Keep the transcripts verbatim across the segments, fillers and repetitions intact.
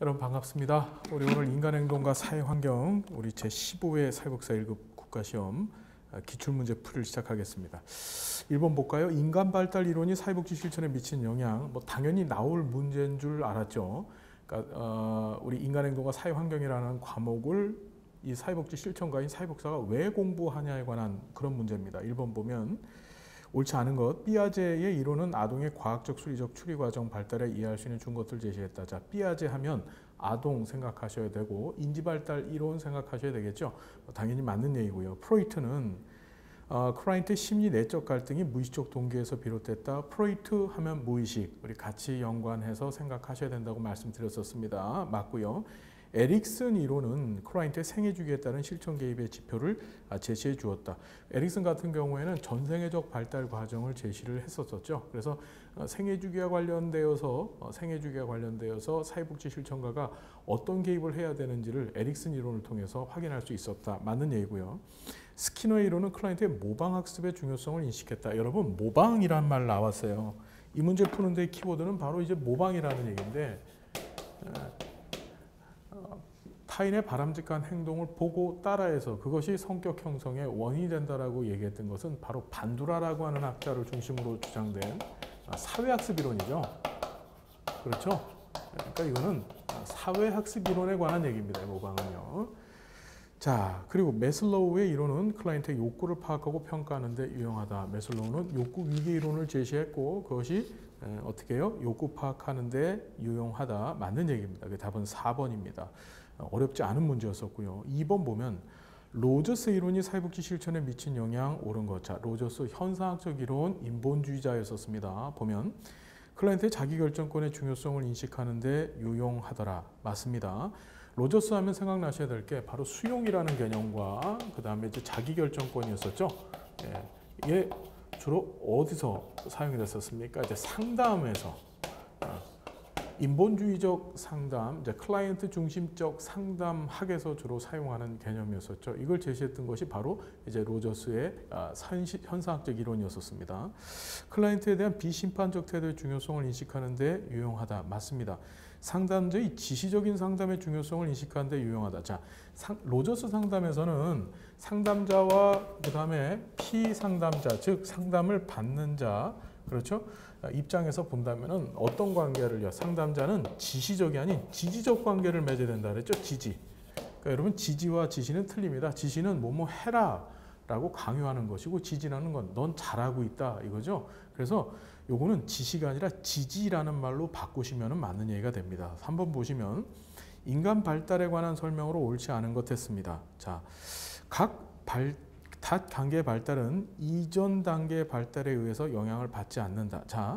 여러분 반갑습니다. 우리 오늘 인간행동과 사회환경 우리 제십오 회 사회복사 일 급 국가시험 기출문제 풀이를 시작하겠습니다. 일 번 볼까요? 인간발달 이론이 사회복지 실천에 미친 영향. 뭐 당연히 나올 문제인 줄 알았죠. 그러니까 어, 우리 인간행동과 사회환경이라는 과목을 이 사회복지 실천가인 사회복사가 왜 공부하냐에 관한 그런 문제입니다. 일 번 보면 옳지 않은 것. 삐아제의 이론은 아동의 과학적 수리적 추리 과정 발달에 이해할 수 있는 준것들을 제시했다. 자, 삐아제 하면 아동 생각하셔야 되고 인지발달 이론 생각하셔야 되겠죠. 당연히 맞는 얘기고요. 프로이트는 어, 클라이언트의 심리 내적 갈등이 무의식적 동기에서 비롯됐다. 프로이트 하면 무의식, 우리 같이 연관해서 생각하셔야 된다고 말씀드렸었습니다. 맞고요. 에릭슨 이론은 클라이언트의 생애 주기에 따른 실천 개입의 지표를 제시해 주었다. 에릭슨 같은 경우에는 전생애적 발달 과정을 제시를 했었죠. 그래서 생애 주기와 관련되어서 생애 주기와 관련되어서 사회복지 실천가가 어떤 개입을 해야 되는지를 에릭슨 이론을 통해서 확인할 수 있었다. 맞는 얘기고요. 스키너의 이론은 클라이언트의 모방 학습의 중요성을 인식했다. 여러분, 모방이란 말 나왔어요. 이 문제 푸는 데 키워드는 바로 이제 모방이라는 얘기인데, 타인의 바람직한 행동을 보고 따라해서 그것이 성격 형성의 원인이 된다라고 얘기했던 것은 바로 반두라라고 하는 학자를 중심으로 주장된 사회학습 이론이죠. 그렇죠? 그러니까 이거는 사회학습 이론에 관한 얘기입니다. 모방은요. 자, 그리고 매슬로우의 이론은 클라이언트의 욕구를 파악하고 평가하는 데 유용하다. 매슬로우는 욕구 위계 이론을 제시했고 그것이 어떻게 해요? 욕구 파악하는 데 유용하다. 맞는 얘기입니다. 그 답은 사 번입니다. 어렵지 않은 문제였었고요. 이 번 보면 로저스 이론이 사회복지 실천에 미친 영향 옳은 것. 자, 로저스 현상학적 이론 인본주의자였었습니다. 보면 클라이언트의 자기결정권의 중요성을 인식하는 데 유용하더라. 맞습니다. 로저스 하면 생각나셔야 될 게 바로 수용이라는 개념과 그 다음에 이제 자기결정권이었었죠. 예, 이게 주로 어디서 사용이 됐었습니까? 이제 상담에서. 인본주의적 상담, 이제 클라이언트 중심적 상담학에서 주로 사용하는 개념이었었죠. 이걸 제시했던 것이 바로 이제 로저스의 현상학적 이론이었었습니다. 클라이언트에 대한 비심판적 태도의 중요성을 인식하는 데 유용하다. 맞습니다. 상담자의 지시적인 상담의 중요성을 인식하는 데 유용하다. 자, 상, 로저스 상담에서는 상담자와 그 다음에 피상담자, 즉 상담을 받는 자, 그렇죠? 입장에서 본다면은 어떤 관계를요? 상담자는 지시적이 아닌 지지적 관계를 맺어야 된다 그랬죠? 지지. 그러니까 여러분, 지지와 지시는 틀립니다. 지시는 뭐뭐 해라 라고 강요하는 것이고, 지지라는 건 넌 잘하고 있다 이거죠. 그래서 요거는 지시가 아니라 지지라는 말로 바꾸시면 맞는 얘기가 됩니다. 삼 번 보시면 인간 발달에 관한 설명으로 옳지 않은 것 했습니다. 자, 각 발 탓 단계의 발달은 이전 단계의 발달에 의해서 영향을 받지 않는다. 자,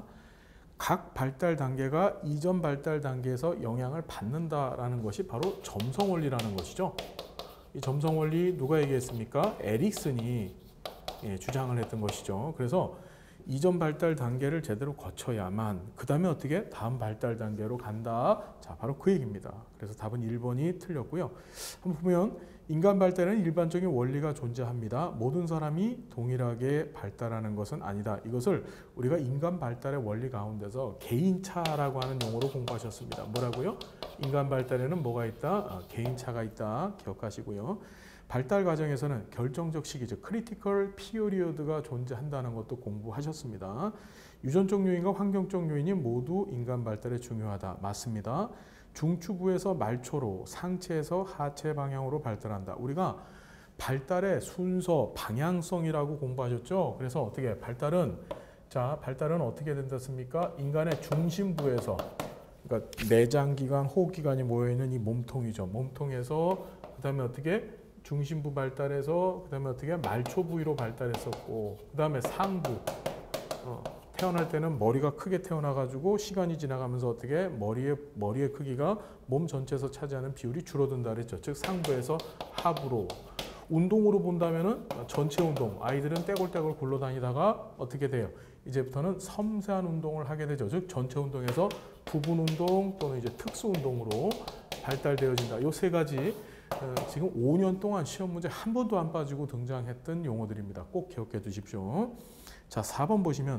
각 발달 단계가 이전 발달 단계에서 영향을 받는다라는 것이 바로 점성원리라는 것이죠. 이 점성원리 누가 얘기했습니까? 에릭슨이 예, 주장을 했던 것이죠. 그래서 이전 발달 단계를 제대로 거쳐야만 그 다음에 어떻게 다음 발달 단계로 간다. 자, 바로 그 얘기입니다. 그래서 답은 일 번이 틀렸고요. 한번 보면 인간 발달에는 일반적인 원리가 존재합니다. 모든 사람이 동일하게 발달하는 것은 아니다. 이것을 우리가 인간 발달의 원리 가운데서 개인차라고 하는 용어로 공부하셨습니다. 뭐라고요? 인간 발달에는 뭐가 있다? 아, 개인차가 있다. 기억하시고요. 발달 과정에서는 결정적 시기, 즉 크리티컬 피리어드가 존재한다는 것도 공부하셨습니다. 유전적 요인과 환경적 요인이 모두 인간 발달에 중요하다. 맞습니다. 중추부에서 말초로, 상체에서 하체 방향으로 발달한다. 우리가 발달의 순서, 방향성이라고 공부하셨죠? 그래서 어떻게 발달은 자, 발달은 어떻게 된다습니까? 인간의 중심부에서, 그러니까 내장기관, 호흡기관이 모여 있는 이 몸통이죠. 몸통에서 그다음에 어떻게 중심부 발달해서 그다음에 어떻게 말초 부위로 발달했었고, 그다음에 상부. 어, 태어날 때는 머리가 크게 태어나가지고 시간이 지나가면서 어떻게 머리의 머리의 크기가 몸 전체에서 차지하는 비율이 줄어든다 그랬죠. 즉 상부에서 하부로. 운동으로 본다면은 전체 운동. 아이들은 떼굴떼굴 굴러다니다가 어떻게 돼요? 이제부터는 섬세한 운동을 하게 되죠. 즉 전체 운동에서 부분 운동 또는 이제 특수 운동으로 발달되어진다. 요 세 가지. 지금 오 년 동안 시험 문제 한 번도 안 빠지고 등장했던 용어들입니다. 꼭 기억해 두십시오. 자, 사 번 보시면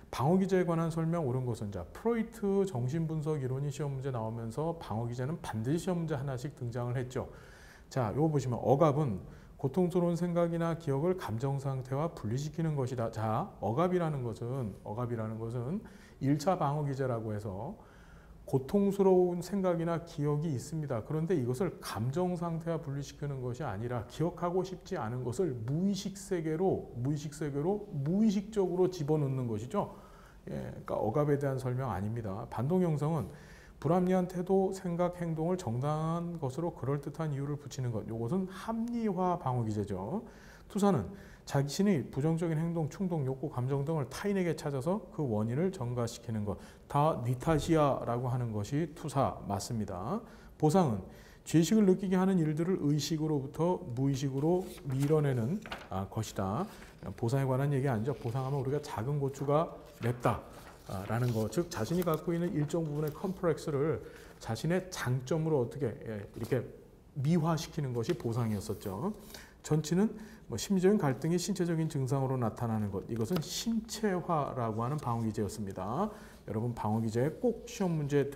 방어기제에 관한 설명 옳은 것은 자 프로이트 정신분석 이론이 시험 문제 나오면서 방어기제는 반드시 시험 문제 하나씩 등장을 했죠. 자, 요거 보시면 억압은 고통스러운 생각이나 기억을 감정 상태와 분리시키는 것이다. 자, 억압이라는 것은 억압이라는 것은 일 차 방어기제라고 해서 고통스러운 생각이나 기억이 있습니다. 그런데 이것을 감정 상태와 분리시키는 것이 아니라 기억하고 싶지 않은 것을 무의식 세계로 무의식 세계로 무의식적으로 집어넣는 것이죠. 예, 그러니까 억압에 대한 설명 아닙니다. 반동 형성은 불합리한 태도, 생각, 행동을 정당한 것으로 그럴듯한 이유를 붙이는 것. 이것은 합리화 방어 기제죠. 투사는 자신의 부정적인 행동, 충동, 욕구, 감정 등을 타인에게 찾아서 그 원인을 전가시키는 것. 다 니타시아라고 하는 것이 투사 맞습니다. 보상은 죄식을 느끼게 하는 일들을 의식으로부터 무의식으로 밀어내는 아, 것이다. 보상에 관한 얘기 아니죠. 보상하면 우리가 작은 고추가 맵다. 라는 것, 즉 자신이 갖고 있는 일정 부분의 컴플렉스를 자신의 장점으로 어떻게 예, 이렇게 미화시키는 것이 보상이었었죠. 전치는 뭐 심리적인 갈등이 신체적인 증상으로 나타나는 것, 이것은 신체화라고 하는 방어기제였습니다. 여러분 방어기제에 꼭 시험 문제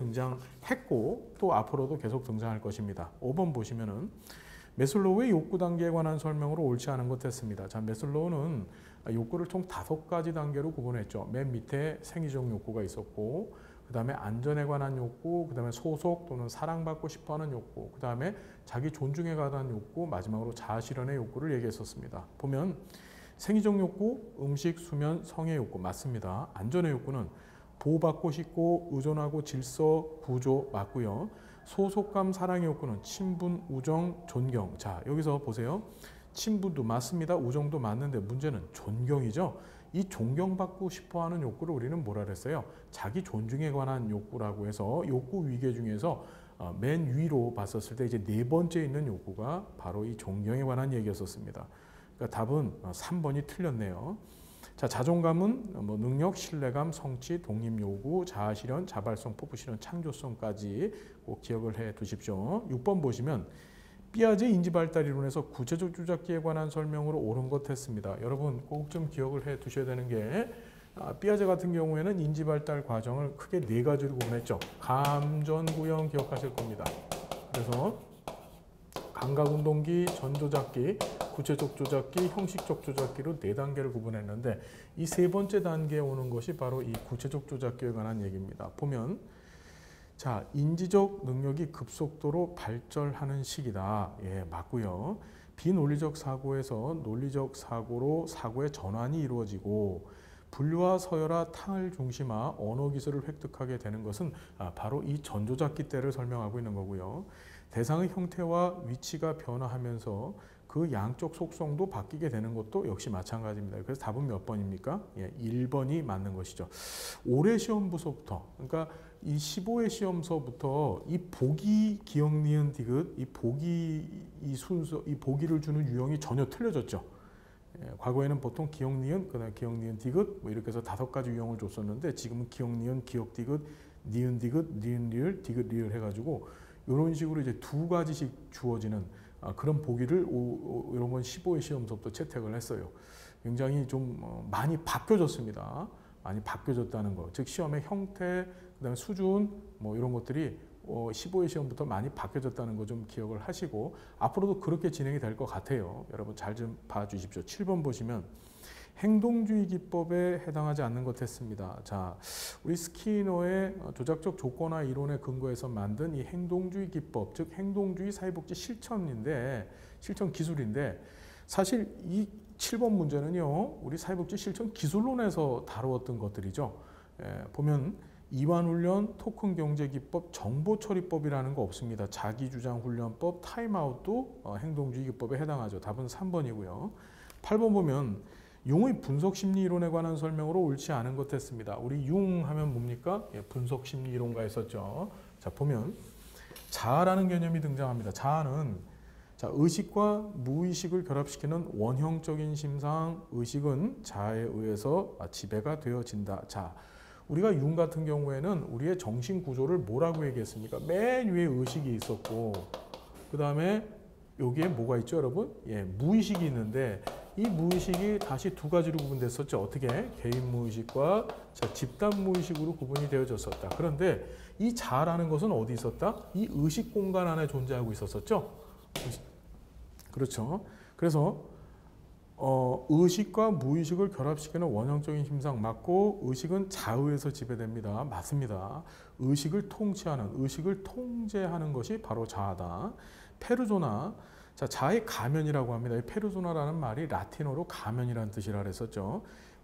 등장했고 또 앞으로도 계속 등장할 것입니다. 오 번 보시면은 매슬로우의 욕구 단계에 관한 설명으로 옳지 않은 것 했습니다. 자, 매슬로우는 욕구를 총 다섯 가지 단계로 구분했죠. 맨 밑에 생리적 욕구가 있었고, 그 다음에 안전에 관한 욕구, 그 다음에 소속 또는 사랑받고 싶어하는 욕구, 그 다음에 자기 존중에 관한 욕구, 마지막으로 자아실현의 욕구를 얘기했었습니다. 보면 생리적 욕구, 음식, 수면, 성의 욕구 맞습니다. 안전의 욕구는 보호받고 싶고 의존하고 질서, 구조 맞고요. 소속감, 사랑의 욕구는 친분, 우정, 존경. 자, 여기서 보세요. 친분도 맞습니다. 우정도 맞는데 문제는 존경이죠. 이 존경받고 싶어하는 욕구를 우리는 뭐라 그랬어요? 자기 존중에 관한 욕구라고 해서 욕구 위계 중에서 맨 위로 봤었을 때 이제 네 번째 있는 욕구가 바로 이 존경에 관한 얘기였었습니다. 그러니까 답은 삼 번이 틀렸네요. 자, 자존감은 뭐 능력, 신뢰감, 성취, 독립 요구, 자아실현, 자발성, 포부실현, 창조성까지 꼭 기억을 해 두십시오. 육 번 보시면 피아제 인지발달 이론에서 구체적 주작기에 관한 설명으로 옳은 것 했습니다. 여러분 꼭 좀 기억을 해 두셔야 되는 게 아, 피아제 같은 경우에는 인지발달 과정을 크게 네 가지로 구분했죠. 감전구형 기억하실 겁니다. 그래서 감각운동기, 전조작기, 구체적 조작기, 형식적 조작기로 네 단계를 구분했는데 이 세 번째 단계에 오는 것이 바로 이 구체적 조작기에 관한 얘기입니다. 보면 자, 인지적 능력이 급속도로 발전하는 시기다. 예, 맞고요. 비논리적 사고에서 논리적 사고로 사고의 전환이 이루어지고 분류와 서열화, 탕을 중심화, 언어 기술을 획득하게 되는 것은 아, 바로 이 전조작기 때를 설명하고 있는 거고요. 대상의 형태와 위치가 변화하면서 그 양쪽 속성도 바뀌게 되는 것도 역시 마찬가지입니다. 그래서 답은 몇 번입니까? 예, 일 번이 맞는 것이죠. 올해 시험부서부터, 그러니까 이 십오 회 시험서부터 이 보기, 기억, 니은, 디귿, 이 보기, 이 순서, 이 보기를 주는 유형이 전혀 틀려졌죠. 예, 과거에는 보통 기억, 니은, 그다음에 기억, 니은, 디귿 뭐 이렇게 해서 다섯 가지 유형을 줬었는데 지금은 기억, 니은, 기억, 디귿, 니은, 디귿, 니은, 리을, 디귿, 리을 해가지고 이런 식으로 이제 두 가지씩 주어지는 아, 그런 보기를 오, 오, 이런 건 십오 회 시험서부터 채택을 했어요. 굉장히 좀 어, 많이 바뀌어졌습니다. 많이 바뀌어졌다는 거. 즉 시험의 형태, 그다음에 수준 뭐 이런 것들이 어, 십오 회 시험부터 많이 바뀌어졌다는 거 좀 기억을 하시고 앞으로도 그렇게 진행이 될 것 같아요. 여러분 잘 좀 봐주십시오. 칠 번 보시면 행동주의 기법에 해당하지 않는 것 했습니다. 자, 우리 스키너의 조작적 조건화 이론에 근거해서 만든 이 행동주의 기법, 즉 행동주의 사회복지 실천인데 실천 기술인데 사실 이 칠 번 문제는요, 우리 사회복지 실천 기술론에서 다루었던 것들이죠. 예, 보면 이완훈련, 토큰경제기법, 정보처리법이라는 거 없습니다. 자기주장훈련법, 타임아웃도 어, 행동주의 기법에 해당하죠. 답은 삼 번이고요. 팔 번 보면 융의 분석심리이론에 관한 설명으로 옳지 않은 것 했습니다. 우리 융 하면 뭡니까? 예, 분석심리이론가 있었죠. 자, 보면 자아라는 개념이 등장합니다. 자아는 자, 의식과 무의식을 결합시키는 원형적인 심상, 의식은 자아에 의해서 지배가 되어진다. 자, 우리가 융 같은 경우에는 우리의 정신 구조를 뭐라고 얘기했습니까? 맨 위에 의식이 있었고 그 다음에 여기에 뭐가 있죠, 여러분? 예, 무의식이 있는데 이 무의식이 다시 두 가지로 구분됐었죠. 어떻게? 개인 무의식과 자, 집단 무의식으로 구분이 되어졌었다. 그런데 이 자라는 것은 어디 있었다? 이 의식 공간 안에 존재하고 있었었죠. 그렇죠. 그래서 어, 의식과 무의식을 결합시키는 원형적인 힘상 맞고, 의식은 자의에서 지배됩니다. 맞습니다. 의식을 통치하는, 의식을 통제하는 것이 바로 자아다. 페르소나, 자, 자의 가면이라고 합니다. 이 페르소나라는 말이 라틴어로 가면이라는 뜻이라 그랬었죠.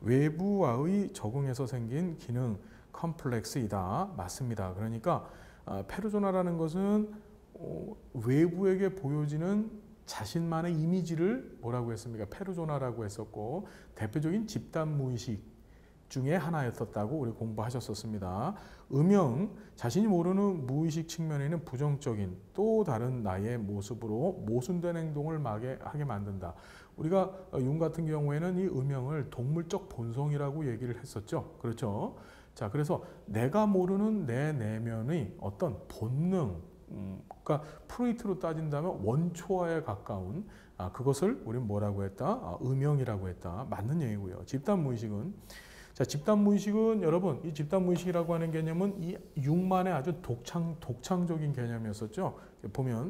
외부와의 적응에서 생긴 기능 컴플렉스이다. 맞습니다. 그러니까 어, 페르소나라는 것은 어, 외부에게 보여지는 자신만의 이미지를 뭐라고 했습니까? 페르소나라고 했었고, 대표적인 집단 무의식 중에 하나였었다고 우리 공부하셨었습니다. 음영, 자신이 모르는 무의식 측면에 있는 부정적인 또 다른 나의 모습으로 모순된 행동을 하게 만든다. 우리가 융 같은 경우에는 이 음영을 동물적 본성이라고 얘기를 했었죠. 그렇죠? 자, 그래서 내가 모르는 내 내면의 어떤 본능, 음, 그러니까 프로이트로 따진다면 원초화에 가까운 아, 그것을 우리는 뭐라고 했다? 아, 음영이라고 했다. 맞는 얘기고요. 집단 무의식은 자, 집단 무의식은 여러분, 이 집단 무의식이라고 하는 개념은 이 융만의 아주 독창 독창적인 개념이었었죠. 보면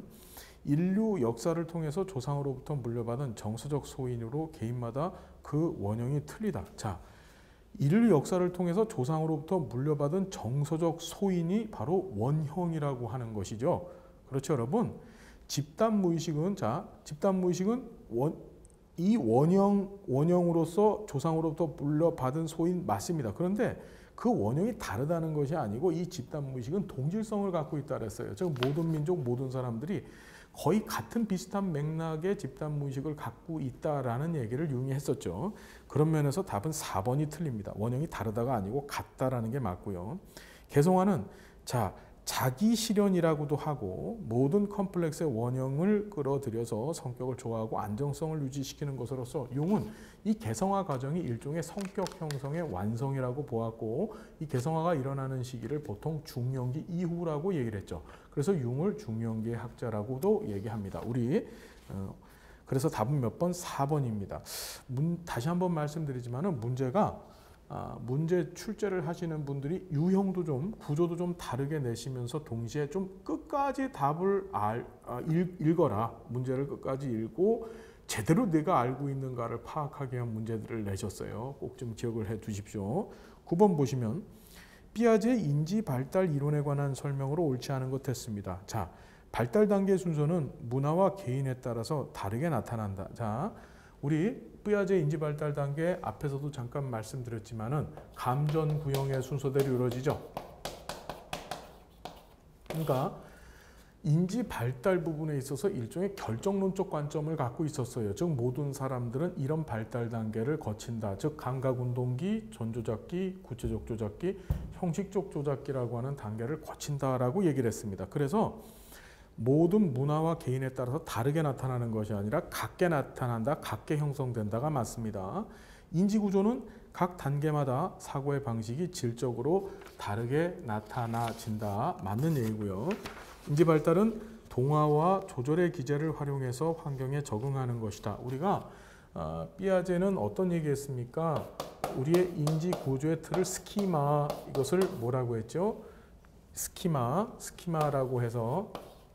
인류 역사를 통해서 조상으로부터 물려받은 정서적 소인으로 개인마다 그 원형이 틀리다. 자, 인류 역사를 통해서 조상으로부터 물려받은 정서적 소인이 바로 원형이라고 하는 것이죠. 그렇죠, 여러분? 집단 무의식은 자, 집단 무의식은 원, 이 원형 원형으로서 조상으로부터 물려받은 소인 맞습니다. 그런데 그 원형이 다르다는 것이 아니고 이 집단 무의식은 동질성을 갖고 있다 그랬어요. 즉 모든 민족, 모든 사람들이 거의 같은 비슷한 맥락의 집단 무의식을 갖고 있다라는 얘기를 융이 했었죠. 그런 면에서 답은 사 번이 틀립니다. 원형이 다르다가 아니고 같다라는 게 맞고요. 개성화는 자, 자기 실현이라고도 하고 모든 컴플렉스의 원형을 끌어들여서 성격을 조화하고 안정성을 유지시키는 것으로서 융은 이 개성화 과정이 일종의 성격 형성의 완성이라고 보았고, 이 개성화가 일어나는 시기를 보통 중년기 이후라고 얘기를 했죠. 그래서 융을 중년기의 학자라고도 얘기합니다. 우리 어, 그래서 답은 몇 번? 사 번입니다. 문, 다시 한번 말씀드리지만은 문제가 아, 문제 출제를 하시는 분들이 유형도 좀 구조도 좀 다르게 내시면서 동시에 좀 끝까지 답을 알, 아, 읽, 읽어라. 문제를 끝까지 읽고 제대로 내가 알고 있는가를 파악하기 위한 문제들을 내셨어요. 꼭 좀 기억을 해 두십시오. 구 번 보시면 피아제의 인지 발달 이론에 관한 설명으로 옳지 않은 것 했습니다. 자, 발달 단계 순서는 문화와 개인에 따라서 다르게 나타난다. 자, 우리 피아제 인지 발달 단계 앞에서도 잠깐 말씀드렸지만은 감전 구형의 순서대로 이루어지죠. 그러니까 인지 발달 부분에 있어서 일종의 결정론적 관점을 갖고 있었어요. 즉 모든 사람들은 이런 발달 단계를 거친다. 즉 감각운동기, 전조작기, 구체적 조작기, 형식적 조작기라고 하는 단계를 거친다라고 얘기를 했습니다. 그래서 모든 문화와 개인에 따라서 다르게 나타나는 것이 아니라 같게 나타난다, 같게 형성된다가 맞습니다. 인지구조는 각 단계마다 사고의 방식이 질적으로 다르게 나타나진다. 맞는 얘기고요. 인지발달은 동화와 조절의 기제를 활용해서 환경에 적응하는 것이다. 우리가 어, 피아제는 어떤 얘기했습니까? 우리의 인지구조의 틀을 스키마, 이것을 뭐라고 했죠? 스키마, 스키마라고 해서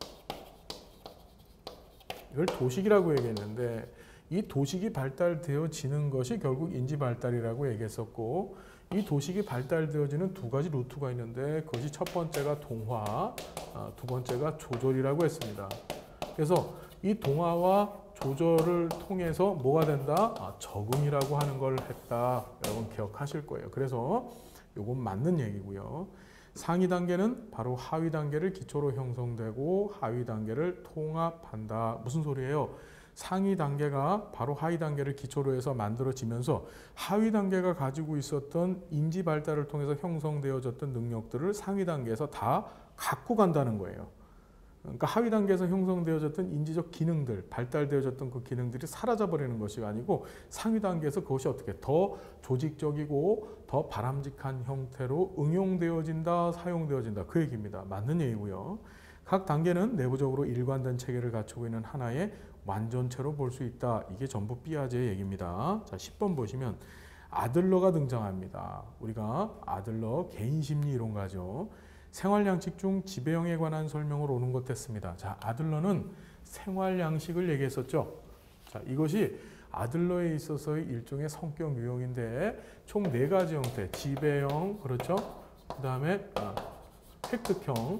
이걸 도식이라고 얘기했는데, 이 도식이 발달되어지는 것이 결국 인지 발달이라고 얘기했었고, 이 도식이 발달되어지는 두 가지 루트가 있는데 그것이 첫 번째가 동화, 두 번째가 조절이라고 했습니다. 그래서 이 동화와 조절을 통해서 뭐가 된다? 아, 적응이라고 하는 걸 했다. 여러분 기억하실 거예요. 그래서 이건 맞는 얘기고요. 상위 단계는 바로 하위 단계를 기초로 형성되고 하위 단계를 통합한다. 무슨 소리예요? 상위 단계가 바로 하위 단계를 기초로 해서 만들어지면서 하위 단계가 가지고 있었던 인지 발달을 통해서 형성되어졌던 능력들을 상위 단계에서 다 갖고 간다는 거예요. 그러니까 하위 단계에서 형성되어졌던 인지적 기능들, 발달되어졌던 그 기능들이 사라져버리는 것이 아니고 상위 단계에서 그것이 어떻게 더 조직적이고 더 바람직한 형태로 응용되어진다, 사용되어진다. 그 얘기입니다. 맞는 얘기고요. 각 단계는 내부적으로 일관된 체계를 갖추고 있는 하나의 완전체로 볼 수 있다. 이게 전부 삐아제의 얘기입니다. 자, 십 번 보시면 아들러가 등장합니다. 우리가 아들러 개인심리 이론가죠. 생활양식 중 지배형에 관한 설명을 오는 것 됐습니다. 자, 아들러는 생활양식을 얘기했었죠. 자, 이것이 아들러에 있어서의 일종의 성격 유형인데 총 네 가지 형태, 지배형, 그렇죠? 그 다음에 아, 획득형,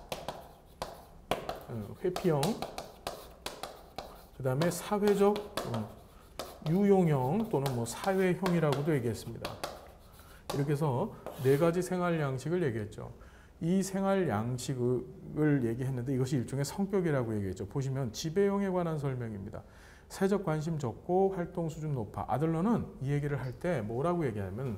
회피형, 그 다음에 사회적 어, 유용형 또는 뭐 사회형이라고도 얘기했습니다. 이렇게 해서 네 가지 생활 양식을 얘기했죠. 이 생활 양식을 얘기했는데 이것이 일종의 성격이라고 얘기했죠. 보시면 지배형에 관한 설명입니다. 사회적 관심 적고 활동 수준 높아. 아들러는 이 얘기를 할 때 뭐라고 얘기하냐면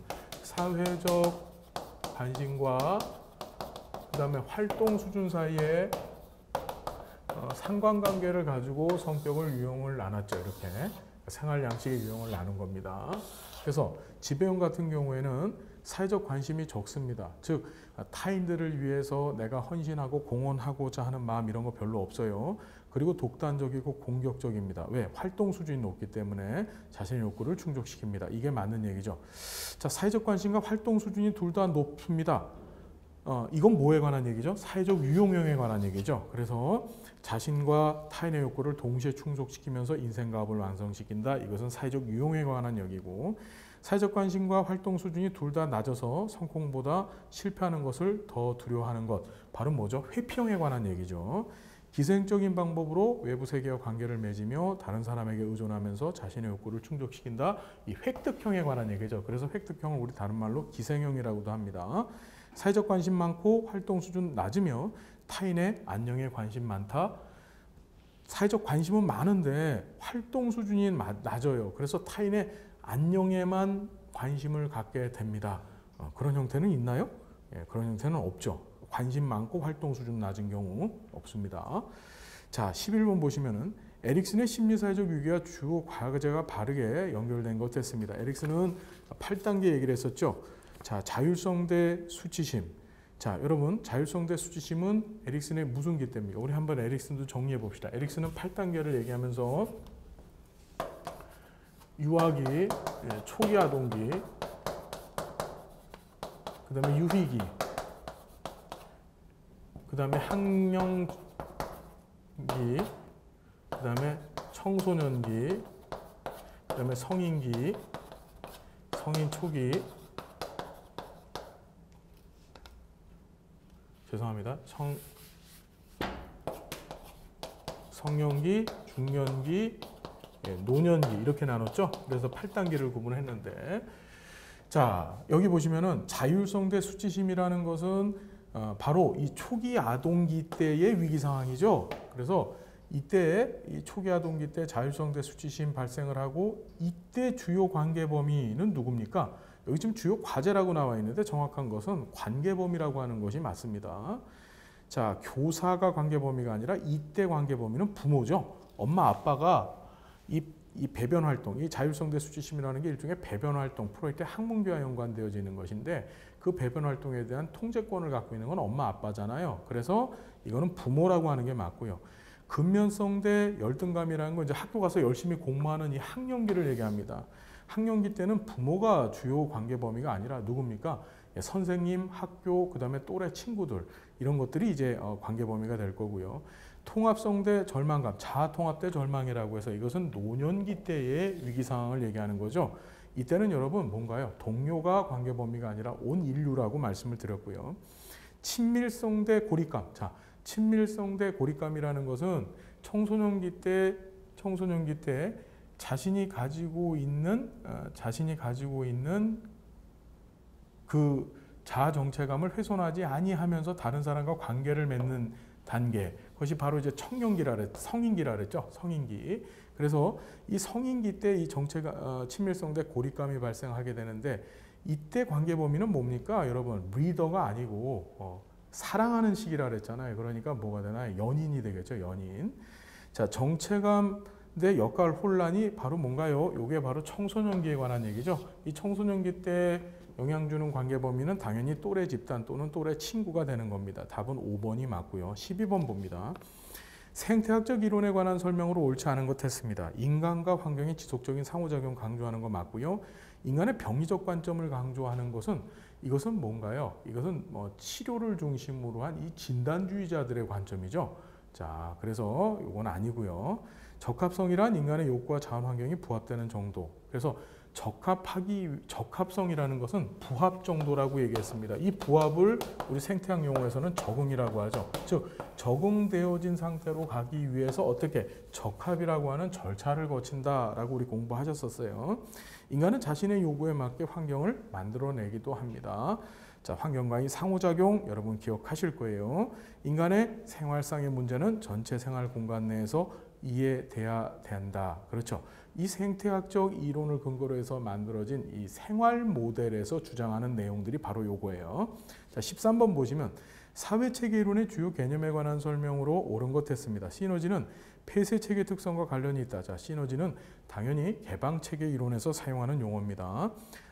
사회적 관심과 그 다음에 활동 수준 사이에 어, 상관관계를 가지고 성격을 유형을 나눴죠. 이렇게 생활 양식의 유형을 나눈 겁니다. 그래서 지배형 같은 경우에는 사회적 관심이 적습니다. 즉 타인들을 위해서 내가 헌신하고 공헌하고자 하는 마음 이런 거 별로 없어요. 그리고 독단적이고 공격적입니다. 왜? 활동 수준이 높기 때문에 자신의 욕구를 충족시킵니다. 이게 맞는 얘기죠. 자, 사회적 관심과 활동 수준이 둘 다 높습니다. 어, 이건 뭐에 관한 얘기죠? 사회적 유용형에 관한 얘기죠. 그래서 자신과 타인의 욕구를 동시에 충족시키면서 인생가업을 완성시킨다. 이것은 사회적 유용에 관한 얘기고, 사회적 관심과 활동 수준이 둘 다 낮아서 성공보다 실패하는 것을 더 두려워하는 것. 바로 뭐죠? 회피형에 관한 얘기죠. 기생적인 방법으로 외부 세계와 관계를 맺으며 다른 사람에게 의존하면서 자신의 욕구를 충족시킨다. 이 획득형에 관한 얘기죠. 그래서 획득형을 우리 다른 말로 기생형이라고도 합니다. 사회적 관심 많고 활동 수준 낮으며 타인의 안녕에 관심 많다. 사회적 관심은 많은데 활동 수준이 낮아요. 그래서 타인의 안녕에만 관심을 갖게 됩니다. 어, 그런 형태는 있나요? 예, 그런 형태는 없죠. 관심 많고 활동 수준 낮은 경우 없습니다. 자, 십일 번 보시면은 에릭슨의 심리사회적 위기와 주요 과제가 바르게 연결된 것 됐습니다. 에릭슨은 팔 단계 얘기를 했었죠. 자, 자율성 대 수치심. 자, 여러분, 자율성 대 수치심은 에릭슨의 무슨 기 때입니까? 우리 한번 에릭슨도 정리해 봅시다. 에릭슨은 팔 단계를 얘기하면서 유아기, 초기 아동기, 그 다음에 유희기, 그 다음에 학령기, 그 다음에 청소년기, 그 다음에 성인기, 성인 초기, 죄송합니다. 성, 성년기, 중년기, 예, 노년기 이렇게 나눴죠. 그래서 팔 단계를 구분했는데, 자, 여기 보시면은 자율성 대 수치심이라는 것은 어, 바로 이 초기 아동기 때의 위기 상황이죠. 그래서 이때 이 초기 아동기 때 자율성 대 수치심 발생을 하고, 이때 주요 관계 범위는 누굽니까? 여기 지금 주요 과제라고 나와 있는데 정확한 것은 관계 범위라고 하는 것이 맞습니다. 자, 교사가 관계 범위가 아니라 이때 관계 범위는 부모죠. 엄마 아빠가 이, 이 배변 활동, 이 자율성 대 수치심이라는 게 일종의 배변 활동 프로젝트의 학문비와 연관되어져 있는 것인데, 그 배변 활동에 대한 통제권을 갖고 있는 건 엄마 아빠잖아요. 그래서 이거는 부모라고 하는 게 맞고요. 근면성 대 열등감이라는 건 이제 학교 가서 열심히 공부하는 이 학령기를 얘기합니다. 학령기 때는 부모가 주요 관계 범위가 아니라 누굽니까? 예, 선생님, 학교, 그 다음에 또래 친구들, 이런 것들이 이제 어, 관계 범위가 될 거고요. 통합성 대 절망감, 자아 통합 대 절망이라고 해서 이것은 노년기 때의 위기 상황을 얘기하는 거죠. 이때는 여러분 뭔가요? 동료가 관계 범위가 아니라 온 인류라고 말씀을 드렸고요. 친밀성 대 고립감. 자, 친밀성 대 고립감이라는 것은 청소년기 때 청소년기 때 자신이 가지고 있는 어, 자신이 가지고 있는 그 자아 정체감을 훼손하지 아니하면서 다른 사람과 관계를 맺는 단계. 그것이 바로 이제 청년기라 그랬, 성인기라 그랬죠. 성인기. 그래서 이 성인기 때 이 정체가 어, 친밀성 대 고립감이 발생하게 되는데, 이때 관계 범위는 뭡니까? 여러분, 리더가 아니고 어, 사랑하는 시기라 그랬잖아요. 그러니까 뭐가 되나요? 연인이 되겠죠. 연인. 자, 정체감 대 역할 혼란이 바로 뭔가요? 이게 바로 청소년기에 관한 얘기죠. 이 청소년기 때 영향 주는 관계 범위는 당연히 또래 집단 또는 또래 친구가 되는 겁니다. 답은 오 번이 맞고요. 십이 번 봅니다. 생태학적 이론에 관한 설명으로 옳지 않은 것 했습니다. 인간과 환경의 지속적인 상호작용 강조하는 거 맞고요. 인간의 병리적 관점을 강조하는 것은 이것은 뭔가요? 이것은 뭐 치료를 중심으로 한 이 진단주의자들의 관점이죠. 자, 그래서 이건 아니고요. 적합성이란 인간의 욕구와 자원 환경이 부합되는 정도. 그래서 적합하기 적합성이라는 것은 부합 정도라고 얘기했습니다. 이 부합을 우리 생태학 용어에서는 적응이라고 하죠. 즉 적응되어진 상태로 가기 위해서 어떻게 적합이라고 하는 절차를 거친다라고 우리 공부하셨었어요. 인간은 자신의 요구에 맞게 환경을 만들어내기도 합니다. 자, 환경과의 상호작용 여러분 기억하실 거예요. 인간의 생활상의 문제는 전체 생활 공간 내에서 이해돼야 된다. 그렇죠. 이 생태학적 이론을 근거로 해서 만들어진 이 생활 모델에서 주장하는 내용들이 바로 요거예요. 자, 십삼 번 보시면 사회체계 이론의 주요 개념에 관한 설명으로 옳은 것 했습니다. 시너지는 폐쇄체계 특성과 관련이 있다. 자, 시너지는 당연히 개방체계 이론에서 사용하는 용어입니다.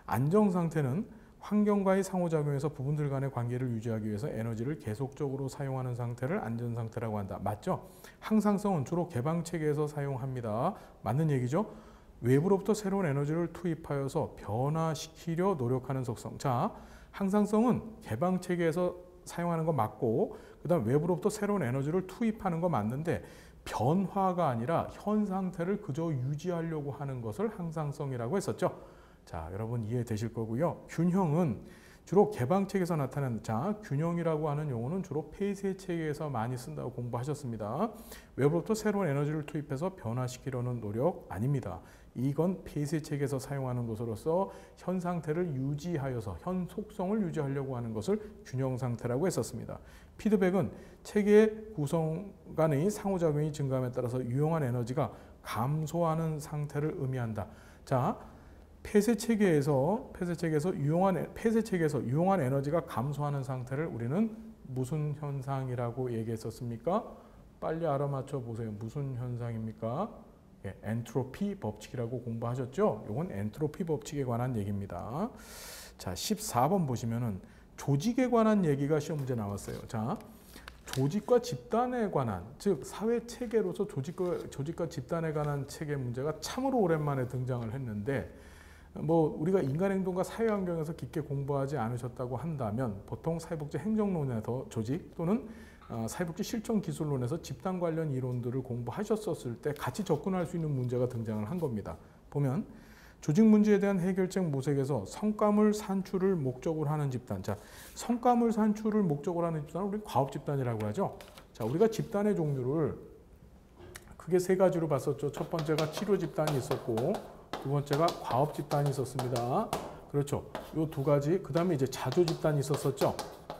안정상태는 환경과의 상호작용에서 부분들 간의 관계를 유지하기 위해서 에너지를 계속적으로 사용하는 상태를 안전상태라고 한다. 맞죠? 항상성은 주로 개방체계에서 사용합니다. 맞는 얘기죠? 외부로부터 새로운 에너지를 투입하여서 변화시키려 노력하는 속성. 자, 항상성은 개방체계에서 사용하는 거 맞고 그 다음 외부로부터 새로운 에너지를 투입하는 거 맞는데 변화가 아니라 현 상태를 그저 유지하려고 하는 것을 항상성이라고 했었죠. 자, 여러분 이해되실 거고요. 균형은 주로 개방체계에서 나타나는 자, 균형이라고 하는 용어는 주로 폐쇄체계에서 많이 쓴다고 공부하셨습니다. 외부로부터 새로운 에너지를 투입해서 변화시키려는 노력 아닙니다. 이건 폐쇄체계에서 사용하는 것으로서 현 상태를 유지하여서 현 속성을 유지하려고 하는 것을 균형 상태라고 했었습니다. 피드백은 체계 구성 간의 상호작용이 증가함에 따라서 유용한 에너지가 감소하는 상태를 의미한다. 자, 폐쇄 체계에서 폐쇄 체계에서 유용한 폐쇄 체계에서 유용한 에너지가 감소하는 상태를 우리는 무슨 현상이라고 얘기했었습니까? 빨리 알아맞혀 보세요. 무슨 현상입니까? 예, 엔트로피 법칙이라고 공부하셨죠? 이건 엔트로피 법칙에 관한 얘기입니다. 자, 십사 번 보시면은 조직에 관한 얘기가 시험 문제 나왔어요. 자, 조직과 집단에 관한, 즉 사회 체계로서 조직과 조직과 집단에 관한 체계 문제가 참으로 오랜만에 등장을 했는데, 뭐 우리가 인간행동과 사회환경에서 깊게 공부하지 않으셨다고 한다면 보통 사회복지 행정론에서 조직 또는 사회복지 실천기술론에서 집단 관련 이론들을 공부하셨었을 때 같이 접근할 수 있는 문제가 등장을 한 겁니다. 보면 조직 문제에 대한 해결책 모색에서 성과물 산출을 목적으로 하는 집단. 자, 성과물 산출을 목적으로 하는 집단을 우리 과업 집단이라고 하죠. 자, 우리가 집단의 종류를 크게 세 가지로 봤었죠. 첫 번째가 치료 집단이 있었고, 두 번째가 과업 집단이 있었습니다. 그렇죠. 요 두 가지. 그 다음에 이제 자조 집단이 있었었죠.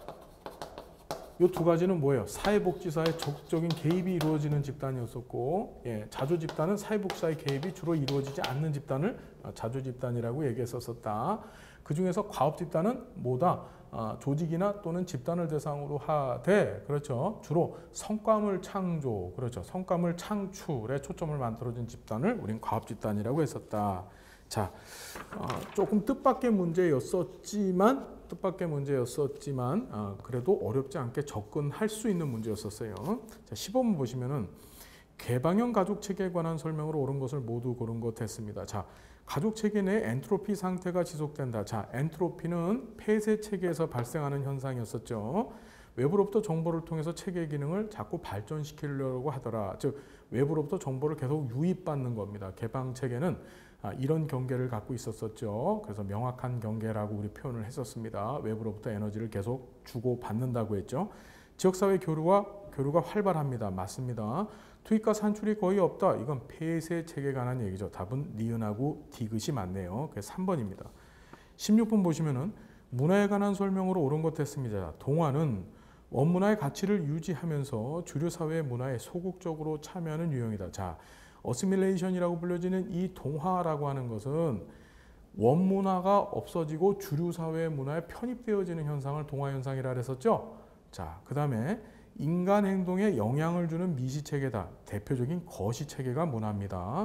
요 두 가지는 뭐예요? 사회복지사의 적극적인 개입이 이루어지는 집단이었었고, 예, 자조 집단은 사회복지사의 개입이 주로 이루어지지 않는 집단을 자조 집단이라고 얘기했었었다. 그 중에서 과업 집단은 뭐다? 아, 조직이나 또는 집단을 대상으로 하되, 그렇죠. 주로 성과물 창조, 그렇죠. 성과물 창출에 초점을 만들어준 집단을 우린 과업 집단이라고 했었다. 자, 어, 조금 뜻밖의 문제였었지만, 뜻밖의 문제였었지만, 어, 그래도 어렵지 않게 접근할 수 있는 문제였었어요. 자, 십오 번 보시면은 개방형 가족 체계에 관한 설명으로 옳은 것을 모두 고른 것 했습니다. 자, 가족 체계 내 엔트로피 상태가 지속된다. 자, 엔트로피는 폐쇄 체계에서 발생하는 현상이었었죠. 외부로부터 정보를 통해서 체계 기능을 자꾸 발전시키려고 하더라. 즉, 외부로부터 정보를 계속 유입받는 겁니다. 개방 체계는 이런 경계를 갖고 있었었죠. 그래서 명확한 경계라고 우리 표현을 했었습니다. 외부로부터 에너지를 계속 주고 받는다고 했죠. 지역사회 교류와 교류가 활발합니다. 맞습니다. 투입과 산출이 거의 없다. 이건 폐쇄 체계에 관한 얘기죠. 답은 니은하고 디귿이 맞네요. 그래서 삼 번입니다. 십육 번 보시면은 문화에 관한 설명으로 옳은 것 했습니다. 동화는 원문화의 가치를 유지하면서 주류 사회의 문화에 소극적으로 참여하는 유형이다. 자, 어시밀레이션이라고 불려지는 이 동화라고 하는 것은 원문화가 없어지고 주류 사회의 문화에 편입되어지는 현상을 동화 현상이라 했었죠. 자, 그 다음에 인간 행동에 영향을 주는 미시체계다. 대표적인 거시체계가 문화입니다.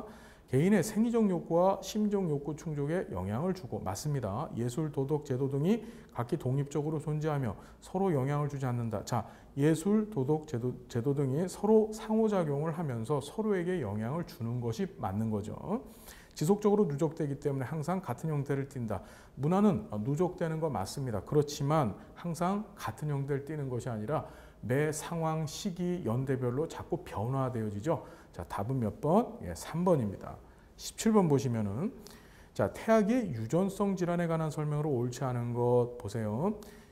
개인의 생리적 욕구와 심적 욕구 충족에 영향을 주고 맞습니다. 예술, 도덕, 제도 등이 각기 독립적으로 존재하며 서로 영향을 주지 않는다. 자, 예술, 도덕, 제도, 제도 등이 서로 상호작용을 하면서 서로에게 영향을 주는 것이 맞는 거죠. 지속적으로 누적되기 때문에 항상 같은 형태를 띈다. 문화는 누적되는 거 맞습니다. 그렇지만 항상 같은 형태를 띠는 것이 아니라 매 상황, 시기, 연대별로 자꾸 변화되어지죠. 자, 답은 몇 번? 예, 삼 번입니다. 십칠 번 보시면은 자, 태아의 유전성 질환에 관한 설명으로 옳지 않은 것 보세요.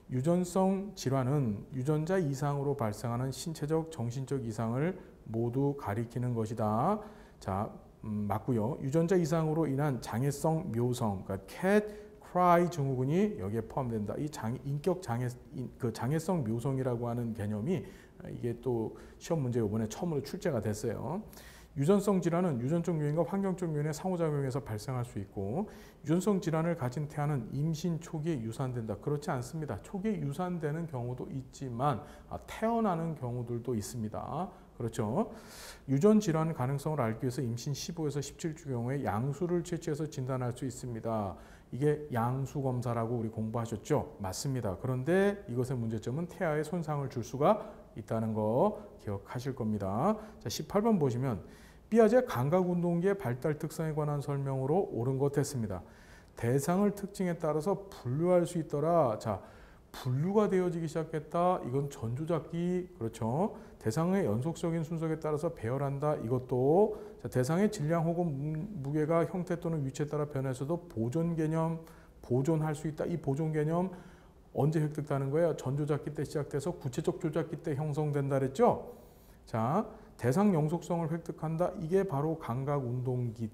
유전성 질환은 유전자 이상으로 발생하는 신체적, 정신적 이상을 모두 가리키는 것이다. 자, 음, 맞고요. 유전자 이상으로 인한 장애성 묘성, 그러니까 캣 크라이 증후군이 여기에 포함된다. 이 장애, 인격 장애, 그 장애성 묘성이라고 하는 개념이 이게 또 시험 문제 이번에 처음으로 출제가 됐어요. 유전성 질환은 유전적 요인과 환경적 요인의 상호작용에서 발생할 수 있고 유전성 질환을 가진 태아는 임신 초기에 유산된다. 그렇지 않습니다. 초기에 유산되는 경우도 있지만 태어나는 경우들도 있습니다. 그렇죠. 유전 질환 가능성을 알기 위해서 임신 십오에서 십칠 주 경우에 양수를 채취해서 진단할 수 있습니다. 이게 양수 검사라고 우리 공부하셨죠? 맞습니다. 그런데 이것의 문제점은 태아에 손상을 줄 수가 있다는 거 기억하실 겁니다. 자, 십팔 번 보시면 피아제 감각운동기의 발달 특성에 관한 설명으로 옳은 것 했습니다. 대상을 특징에 따라서 분류할 수 있더라. 자, 분류가 되어지기 시작했다. 이건 전조작기, 그렇죠. 대상의 연속적인 순서에 따라서 배열한다. 이것도 자, 대상의 질량 혹은 무게가 형태 또는 위치에 따라 변해서도 보존 개념, 보존할 수 있다. 이 보존 개념 언제 획득하는 거예요? 전조작기 때 시작돼서 구체적 조작기 때 형성된다 그랬죠? 자, 대상 영속성을 획득한다. 이게 바로 감각운동기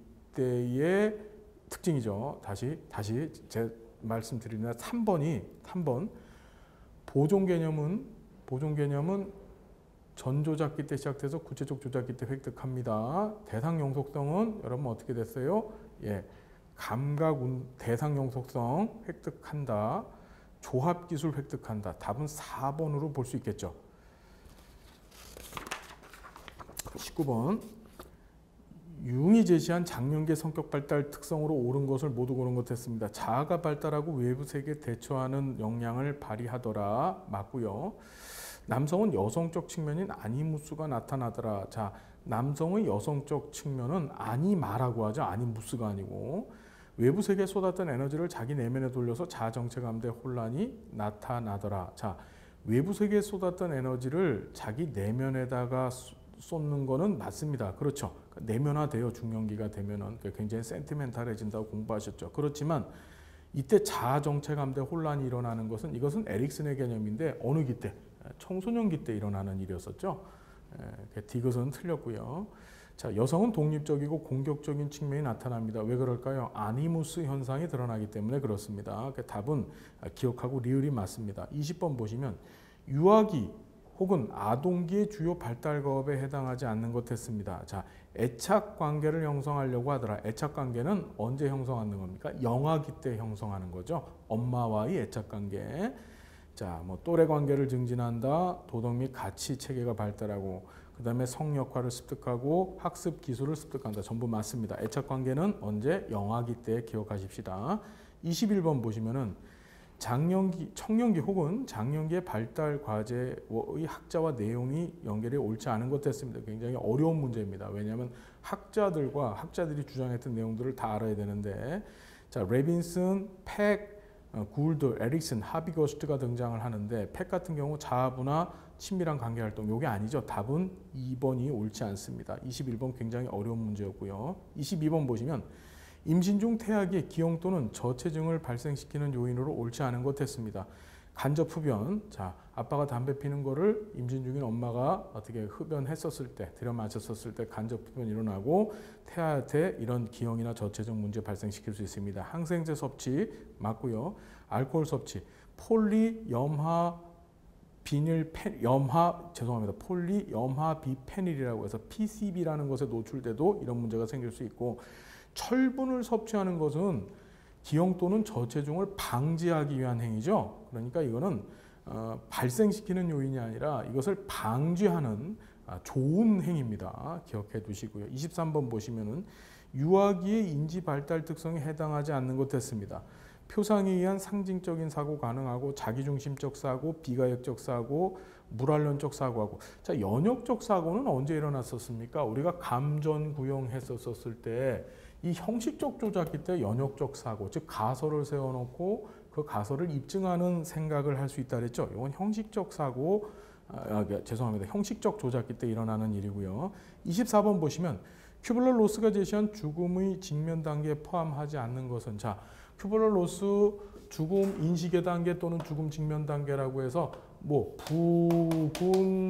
때의 특징이죠. 다시 다시 제 말씀드리면 삼 번이 삼 번 보존 개념은 보존 개념은 전조작기 때 시작돼서 구체적 조작기 때 획득합니다. 대상 영속성은 여러분 어떻게 됐어요? 예, 감각 운, 대상 영속성 획득한다. 조합 기술 획득한다. 답은 사 번으로 볼 수 있겠죠. 십구 번 융이 제시한 장년기의 성격 발달 특성으로 옳은 것을 모두 고른 것 했습니다. 자아가 발달하고 외부 세계에 대처하는 역량을 발휘하더라. 맞고요. 남성은 여성적 측면인 아니무스가 나타나더라. 자, 남성의 여성적 측면은 아니마라고 하죠. 아니무스가 아니고 외부 세계에 쏟았던 에너지를 자기 내면에 돌려서 자아 정체 감대 혼란이 나타나더라. 자, 외부 세계에 쏟았던 에너지를 자기 내면에다가 쏟는 거는 맞습니다. 그렇죠. 내면화돼요. 중년기가 되면은 굉장히 센티멘탈해진다고 공부하셨죠. 그렇지만 이때 자아 정체 감대 혼란이 일어나는 것은 이것은 에릭슨의 개념인데 어느 기 때? 청소년기 때 일어나는 일이었었죠. 디귿은 틀렸고요. 자, 여성은 독립적이고 공격적인 측면이 나타납니다. 왜 그럴까요? 아니무스 현상이 드러나기 때문에 그렇습니다. 답은 기억하고 리을이 맞습니다. 이십 번 보시면 유아기 혹은 아동기의 주요 발달거업에 해당하지 않는 것 했습니다. 자, 애착 관계를 형성하려고 하더라. 애착 관계는 언제 형성하는 겁니까? 영아기 때 형성하는 거죠. 엄마와의 애착 관계. 자, 뭐 또래 관계를 증진한다. 도덕 및 가치 체계가 발달하고 그 다음에 성 역할을 습득하고 학습 기술을 습득한다. 전부 맞습니다. 애착 관계는 언제? 영아기 때 기억하십시다. 이십일 번 보시면은 장년기, 청년기 혹은 장년기의 발달 과제의 학자와 내용이 연결이 옳지 않은 것 됐습니다. 굉장히 어려운 문제입니다. 왜냐하면 학자들과 학자들이 주장했던 내용들을 다 알아야 되는데 자, 레빈슨, 팩, 굴드, 에릭슨, 하비거스트가 등장을 하는데 팩 같은 경우 자아부나 친밀한 관계활동 이게 아니죠. 답은 이 번이 옳지 않습니다. 이십일 번 굉장히 어려운 문제였고요. 이십이 번 보시면 임신 중 태아기의 기형 또는 저체중을 발생시키는 요인으로 옳지 않은 것 했습니다. 간접 흡연, 자, 아빠가 담배 피는 거를 임신 중인 엄마가 어떻게 흡연했었을 때, 들여 마셨었을 때 간접 흡연이 일어나고 태아한테 이런 기형이나 저체중 문제 발생시킬 수 있습니다. 항생제 섭취 맞고요. 알코올 섭취, 폴리 염화 비닐 펜, 염화 죄송합니다. 폴리 염화 비페닐이라고 해서 피씨비라는 것에 노출돼도 이런 문제가 생길 수 있고 철분을 섭취하는 것은 기형 또는 저체중을 방지하기 위한 행위죠. 그러니까 이거는 어, 발생시키는 요인이 아니라 이것을 방지하는 아, 좋은 행위입니다. 기억해 두시고요. 이십삼 번 보시면은 유아기의 인지 발달 특성에 해당하지 않는 것 됐습니다. 표상에 의한 상징적인 사고 가능하고 자기중심적 사고, 비가역적 사고, 물환론적 사고하고. 자, 연역적 사고는 언제 일어났었습니까? 우리가 감전 구형했었을 때 이 형식적 조작기 때 연역적 사고, 즉 가설을 세워놓고 그 가설을 입증하는 생각을 할 수 있다 그랬죠. 이건 형식적 사고, 아, 죄송합니다. 형식적 조작기 때 일어나는 일이고요. 이십사 번 보시면 큐블러-로스가 제시한 죽음의 직면 단계에 포함하지 않는 것은, 자, 큐블러-로스 죽음 인식의 단계 또는 죽음 직면 단계라고 해서 뭐 부군,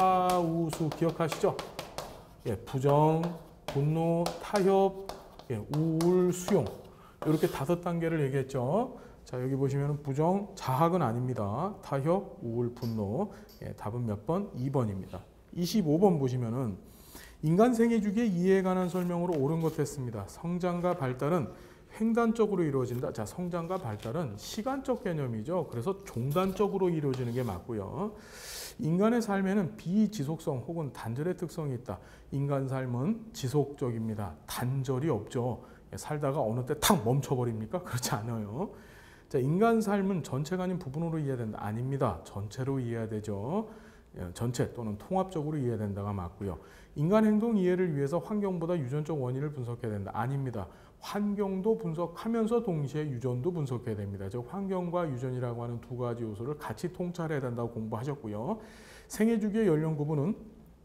타우수 기억하시죠? 예, 부정, 분노, 타협, 예, 우울, 수용 이렇게 다섯 단계를 얘기했죠. 자, 여기 보시면 부정, 자학은 아닙니다. 타협, 우울, 분노. 예, 답은 몇 번? 이 번입니다. 이십오 번 보시면은 인간 생애 주기의 이해에 관한 설명으로 옳은 것 했습니다. 성장과 발달은 횡단적으로 이루어진다. 자, 성장과 발달은 시간적 개념이죠. 그래서 종단적으로 이루어지는 게 맞고요. 인간의 삶에는 비지속성 혹은 단절의 특성이 있다. 인간 삶은 지속적입니다. 단절이 없죠. 살다가 어느 때 탁 멈춰버립니까? 그렇지 않아요. 자, 인간 삶은 전체가 아닌 부분으로 이해된다. 아닙니다. 전체로 이해해야 되죠. 전체 또는 통합적으로 이해된다가 맞고요. 인간 행동 이해를 위해서 환경보다 유전적 원인을 분석해야 된다. 아닙니다. 환경도 분석하면서 동시에 유전도 분석해야 됩니다. 즉 환경과 유전이라고 하는 두 가지 요소를 같이 통찰해야 된다고 공부하셨고요. 생애 주기의 연령 구분은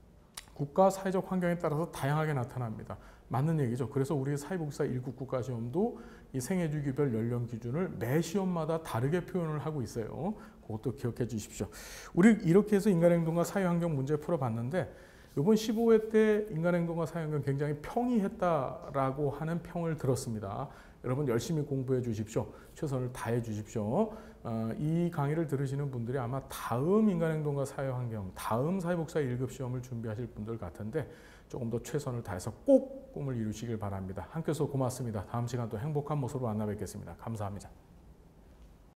국가 사회적 환경에 따라서 다양하게 나타납니다. 맞는 얘기죠. 그래서 우리 사회복지사 일 급 국가시험도 이 생애 주기별 연령 기준을 매 시험마다 다르게 표현을 하고 있어요. 그것도 기억해 주십시오. 우리 이렇게 해서 인간행동과 사회환경 문제 풀어봤는데 이번 십오 회 때 인간행동과 사회환경 굉장히 평이했다라고 하는 평을 들었습니다. 여러분 열심히 공부해 주십시오. 최선을 다해 주십시오. 어, 이 강의를 들으시는 분들이 아마 다음 인간행동과 사회환경, 다음 사회복지사 일 급 시험을 준비하실 분들 같은데 조금 더 최선을 다해서 꼭 꿈을 이루시길 바랍니다. 함께 해서 고맙습니다. 다음 시간 또 행복한 모습으로 만나 뵙겠습니다. 감사합니다.